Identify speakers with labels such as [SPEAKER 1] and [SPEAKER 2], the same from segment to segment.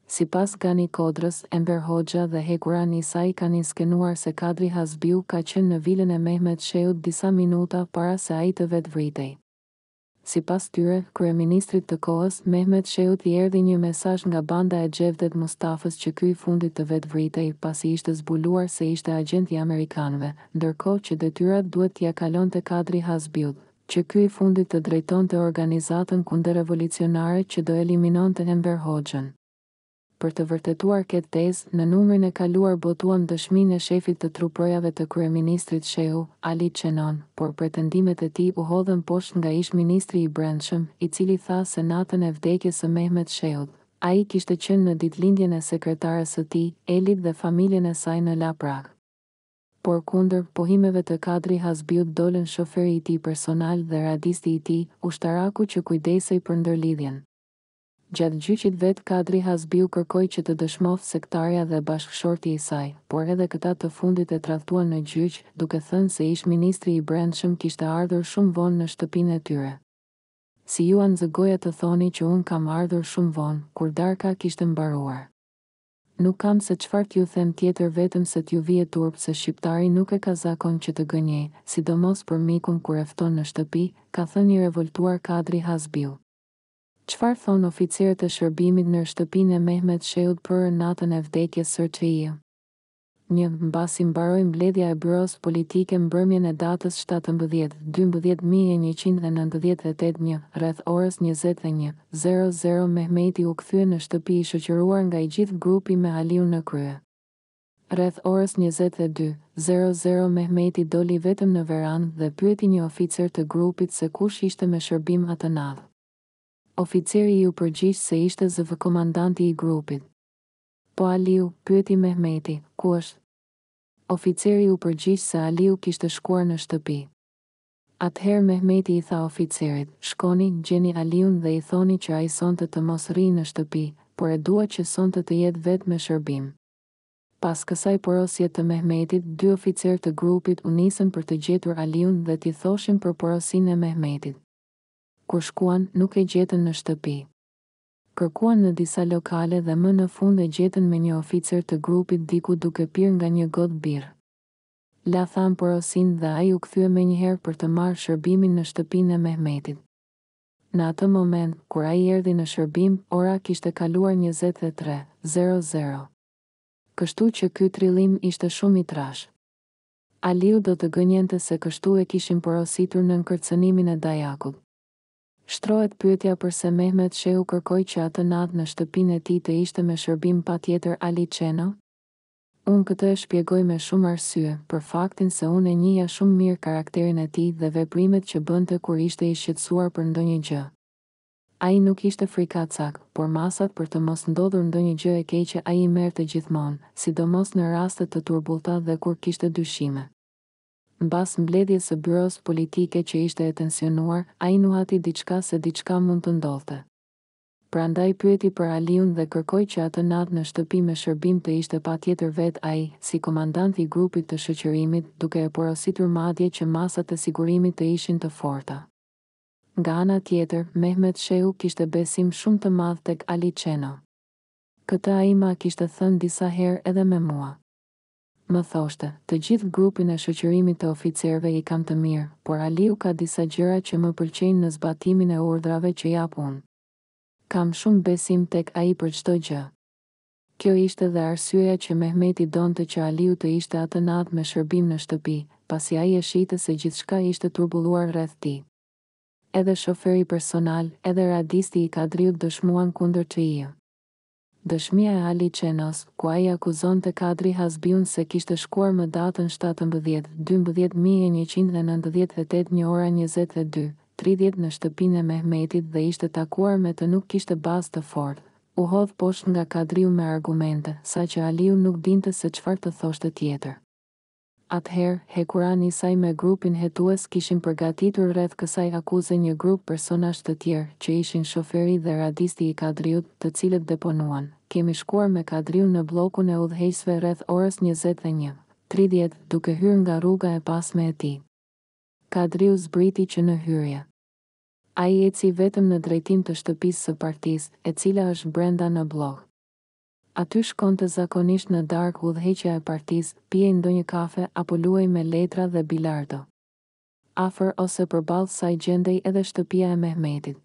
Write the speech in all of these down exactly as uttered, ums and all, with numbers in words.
[SPEAKER 1] Sipas Gani Kodrës, Enver Hoxha dhe hekurani i saj kanë skenuar se Kadri Hazbiu ka qenë në vilën e Mehmet Sheut disa minuta para se ai të vetë vritej. Sipas tyre, kryeministrit të kohës, Mehmet Sheut i erdhi një mesazh nga banda e Xhevdet Mustafës që ky i fundit të vetë vritej pasi ishte zbuluar se ishte agent i amerikanëve, ndërkohë që detyrat duhet t'ia kalonte Kadri Hazbiut, që ky i fundit të drejtonte organizatën kundërrevolucionare që do eliminonte Enver Hoxhën. Për të vërtetuar këtë tezë, në numrin e kaluar botuan dëshminë e shefit të truprojave të kryeministrit Shehu, Ali Çenon, por pretendimet e tij u hodhën poshtë nga ish ministri i Brendshëm, i cili tha se natën e vdekjes së Mehmet Sheut, ai kishte qenë në ditëlindjen e sekretares së tij, Elit dhe familjen e saj në Laprak. Por kundër pohimeve të Kadri Hazbiut dolën shoferi i tij personal dhe radisti i tij, ushtaraku që kujdesej për ndërlidhjen. Gjatë gjyqit vet Kadri Hazbiu kërkoi që të dëshmoftë sektarja dhe bashkëshorti i saj, por edhe këta të fundit e tradhtuan në gjyq, duke thënë se ish ministri i Brendshëm kishte ardhur shumë vonë në shtëpinë e tyre. Si ju anzëgoja të thoni që unë kam ardhur shumë vonë, kur darka kishte mbaruar. Nuk kam se çfarë t'ju them tjetër vetëm se t'ju vije turp se shqiptari nuk e ka zakon që të gënjej, sidomos për mikun kur e fton në shtëpi, ka thënë i revoltuar Kadri Hazbiu. Çfarë thon oficerët e shërbimit në shtëpinë e Mehmet Sheut për natën e vdekjes së tij? një Mbasi mbaroi mbledhja e byros politike mbrëmjen e datës shtatëmbëdhjetë dymbëdhjetë mijë e njëqind e nëntëdhjetë e tetë një, rreth orës njëzet e një zero zero Mehmeti u kthye në shtëpi i shoqëruar nga i gjithë grupi me Aliun në krye. Rreth orës njëzet e dy zero zero Mehmeti doli vetëm në verandë dhe pyeti një oficer të grupit se kush ishte me shërbim atë natë. Oficeri ju përgjigj se ishte zë vë komandanti i grupit. Po Aliu, pyeti Mehmeti, ku është? Oficeri u përgjigj se Aliu kishte shkuar në shtëpi. Atëherë Mehmeti i tha oficerit, shkoni, gjeni Aliun dhe i thoni që ai sonte të mos rrijë në shtëpi, por e dua që sonte të jetë vetë me shërbim. Pas kësaj porosje të Mehmetit, dy oficerë të grupit u nisën për të gjetur Aliun dhe t'i thoshin për porosinë e Mehmetit. Kur shkuan, nuk e gjetën në shtëpi. Kërkuan në disa lokale dhe më në fund e gjetën me një oficer të grupit diku duke pirë nga një gotë birë. La than porosin dhe ai u kthye menjëherë për të marrë shërbimin në shtëpinë e Mehmetit. Në atë moment, kur ai erdhi në shërbim, ora kishte kaluar njëzet e tre zero zero. Kështu që ky trillim ishte shumë i trash. Aliu do të gënjente se kështu e kishin porositur në nkërcënimin e dajakut. Shtrohet pyetja përse Mehmet Shehu kërkoi që atë natë në shtëpinë e tij të ishte me shërbim patjetër Ali Çeno? Unë këtë e shpjegoj me shumë arsye, për faktin se unë e njihja shumë mirë karakterin e tij dhe veprimet që bënte kur ishte i shqetësuar për ndonjë gjë. Ai nuk ishte frikacak, por masat për të mos ndodhur ndonjë gjë e keqe ai i merrte gjithmonë, sidomos në raste të turbullta dhe kur kishte dyshime. Mbas mbledhjes së byros politike që ishte e tensionuar, ai nuhati diçka se diçka mund të ndodhte. Prandaj pyeti për Aliun dhe kërkoi që atë natë në shtëpi me shërbim të ishte patjetër vetë ai, si komandant i grupit të shoqërimit, duke e porositur madje që masat e sigurimit të ishin të forta. Nga ana tjetër, Mehmet Shehu kishte besim shumë të madh tek Ali Çeno. Këtë ai ma kishte thënë disa herë edhe me mua. Më thoshte, të gjithë grupin e shoqërimit të oficerëve i kam të mirë, por Aliu ka disa gjëra që më pëlqejnë në zbatimin e urdhrave që jap unë. Kam shumë besim tek ai për çdo gjë. Kjo ishte dhe arsyeja që Mehmeti donte që Aliu të ishte atë natë me shërbim në shtëpi, pasi ai e shihte se gjithçka ishte turbulluar rreth tij. Edhe shoferi personal, edhe radisti i Kadriut dëshmuan kundër tij. Dëshmia e Ali Çenos, ku ai akuzonte Kadri Hazbiun se kishte shkuar më datën shtatëmbëdhjetë dymbëdhjetë mijë e njëqind e nëntëdhjetë e tetë një ora njëzet e dy tridhjetë në shtëpinë e Mehmetit dhe ishte takuar me të nuk kishte bazë të fortë, u hodh poshtë nga Kadriu me argumente, saqë Aliu nuk dinte se çfarë të thoshte tjetër. Atëherë, hekurani i saj me grupin hetues kishin përgatitur rreth kësaj akuze një grup personazh të tjerë, që ishin shoferi dhe radisti i Kadriut, të cilët deponuan. Kemi shkuar me Kadriun në bllokun e udhëheqësve rreth orës njëzet e një tridhjetë, duke hyrë nga rruga e pasme e tij. Kadriu zbriti që në hyrje. Ai eci vetëm në drejtim të shtëpisë së partisë, e cila është brenda në bllok. Aty shkonte zakonisht në darkë udhëheqja e partisë, pijej ndonjë kafe apo luaj me letra dhe bilardo. Afër ose përballë saj gjendej edhe shtëpia e Mehmetit.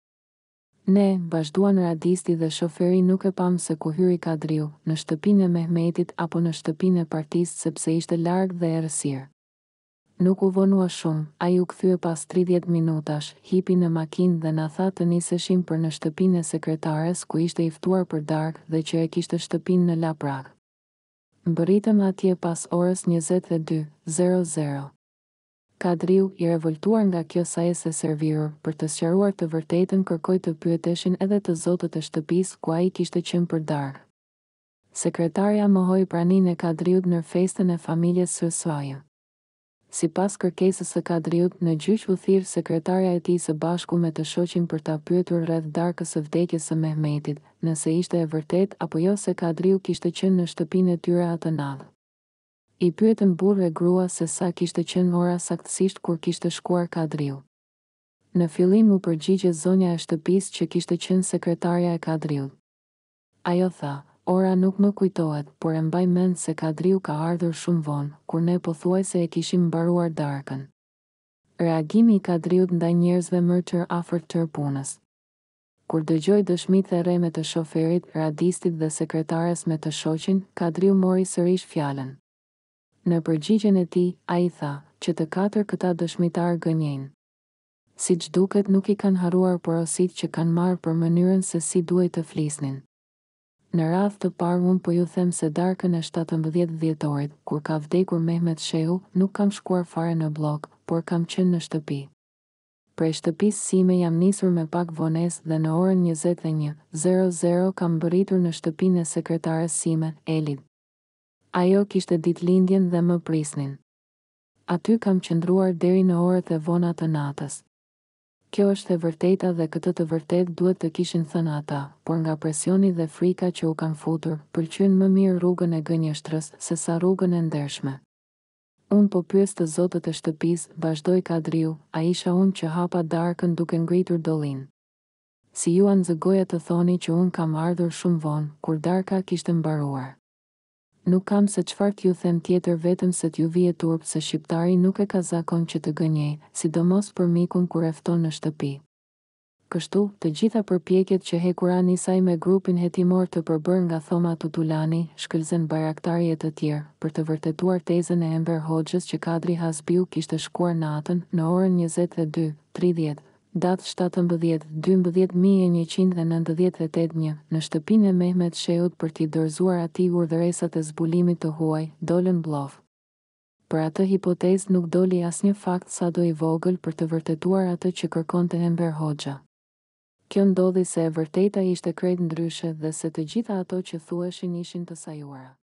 [SPEAKER 1] Ne, vazhduan radisti dhe shoferi, nuk e pam se ku hyri Kadriu, në shtëpinë e Mehmetit apo në shtëpinë e partisë, sepse ishte larg dhe errësirë. Nuk u vonua shumë, ai u kthye pas tridhjetë minutash, hipi në makinë dhe na tha të niseshim për në shtëpinë e sekretares ku ishte i ftuar për darkë dhe që e kishte shtëpinë në La Prag. Mbërritëm atje pas orës njëzet e dy e. Kadriu, i revoltuar nga kjo sajese servirur, për të sqaruar të vërtetën kërkoi të pyeteshin edhe të zotët e shtëpisë ku ai kishte qenë për darkë. Sekretarja mohoi praninë e Kadriut në festën e familjes së saj. Si pas kërkesës së Kadriut, në gjyq u thirr sekretarja e tij së bashku me të shoqin për ta pyetur rreth darkës së vdekjes së Mehmetit, nëse ishte e vërtet apo jo se Kadriu kishte qenë në shtëpinë e tyre atë natë. I pyetën burrë e grua se sa kishte qenë ora saktësisht kur kishte shkuar Kadriu. Në fillim u përgjigje zonja e shtëpisë që kishte qenë sekretarja e Kadriut. Ajo tha: "Ora nuk më kujtohet, por e mbaj mend se Kadriu ka ardhur shumë vonë, kur ne pothuajse e kishim mbaruar darkën." Reagimi i Kadriut ndaj njerëzve mërtër afër tër punës. Kur dëgjoi dëshmitë e rreme të shoferit, radistit dhe sekretares me të shoqin, Kadriu mori sërish fjalën. Në përgjigjen e tij, ai tha që të katër këta dëshmitar gënjejnë. Siç duket, nuk i kanë harruar porositë që kanë marrë për mënyrën se si duhet të flisnin. Në radhë të parë, unë po ju them se darkën e shtatëmbëdhjetë dhjetorit, kur ka vdekur Mehmet Shehu, nuk kam shkuar fare në blok, por kam qenë në shtëpi. Prej shtëpisë sime jam nisur me pak vonesë dhe në orën njëzet e një e kam mbërritur në shtëpinë e sekretares sime, Elit. Ajo kishte ditëlindjen dhe më prisnin. Aty kam qëndruar deri në orët e vona të natës. Kjo është e vërteta dhe këtë të vërtet duhet të kishin thënë ata, por nga presioni dhe frika që u kanë futur, pëlqyen më mirë rrugën e gënjeshtrës se sa rrugën e ndershme. Unë po pyes të zotët e shtëpisë, vazhdoi Kadriu, a isha unë që hapa darkën duke ngritur dollin. Si ju anëzëgoja të thoni që unë kam ardhur shumë vonë, kur darka kishte mbaruar. Nuk kam se çfarë t'ju them tjetër, vetëm se t'ju vije turp se shqiptari nuk e ka zakon që të gënjej, sidomos për mikun kur e fton në shtëpi. Kështu, të gjitha përpjekjet që hekura nisaj me grupin hetimor të përbër nga Thoma Tutulani, shkëlzen bajraktari e të tjerë, për të vërtetuar tezën e Enver Hoxhës që Kadri Hazbiu kishte shkuar natën në orën njëzet e dy e tridhjetë, datë shtatëmbëdhjetë dymbëdhjetë mijë e njëqind e nëntëdhjetë e tetë në shtëpinë e Mehmet Shehut për t'i dorëzuar atij urdhëresat e zbulimit të huaj, dolën bllov. Për atë hipotezë nuk doli asnjë fakt sado i vogël për të vërtetuar atë që kërkonte Enver Hoxha. Kjo ndodhi se e vërteta ishte krejt ndryshe dhe se të gjitha ato që thuheshin ishin të sajuara.